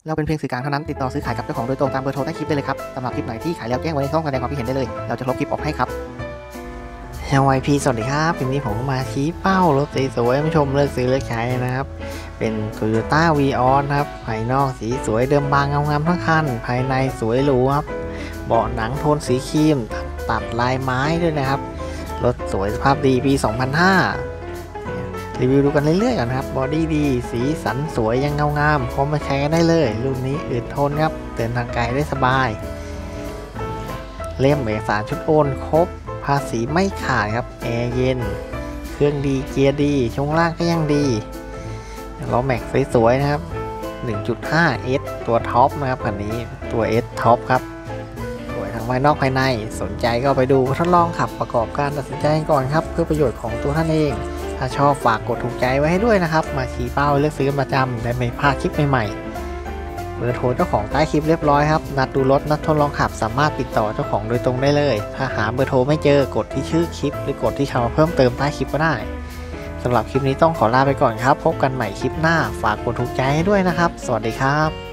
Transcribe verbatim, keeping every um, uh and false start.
เราเป็นเพียงสื่อกลางเท่านั้นติดต่อซื้อขายกับเจ้าของโดยตรงตามเบอร์โทรใต้คลิปได้เลยครับสำหรับคลิปไหนที่ขายแล้วแจ้งไว้ในช่องแสดงความคิดเห็นได้เลยเราจะลบคลิปออกให้ครับแอล วาย พี สวัสดีครับคลิปนี้ผมมาชี้เป้ารถสวยๆผู้ชมเลือกซื้อเลือกใช้นะครับเป็น Toyota Vios ครับภายนอกสีสวยเดิมบางงามๆทั้งคันภายในสวยหรูครับเบาะหนังโทนสีครีมตัดลายไม้ด้วยนะครับรถสวยสภาพดีปี สองพันห้า รีวิวดูกันเรื่อยๆก่อนครับบอดี้ดีสีสันสวยยังเงางามพร้อมมาใช้กันได้เลยรุ่นนี้อึดทนครับเดินทางไกลได้สบายเล่มเอกสารชุดโอนครบภาษีไม่ขาดครับแอร์เย็นเครื่องดีเกียร์ดีช่วงล่างก็ยังดีล้อแม็กสวยๆนะครับ หนึ่งจุดห้า เอส ตัวท็อปนะครับคันนี้ตัว S ท็อปครับสวยทั้งภายนอกภายในสนใจก็ไปดูทดลองขับประกอบการตัดสินใจก่อนครับเพื่อประโยชน์ของตัวท่านเองถ้าชอบฝากกดถูกใจไว้ให้ด้วยนะครับมาชี้เป้าเลือกซื้อประจำได้ไม่พลาดคลิปใหม่ๆเบอร์โทรเจ้าของใต้คลิปเรียบร้อยครับนัดดูรถนัดทดลองขับสามารถติดต่อเจ้าของโดยตรงได้เลยถ้าหาเบอร์โทรไม่เจอกดที่ชื่อคลิปหรือกดที่คำว่าเพิ่มเติมใต้คลิปก็ได้สำหรับคลิปนี้ต้องขอลาไปก่อนครับพบกันใหม่คลิปหน้าฝากกดถูกใจให้ด้วยนะครับสวัสดีครับ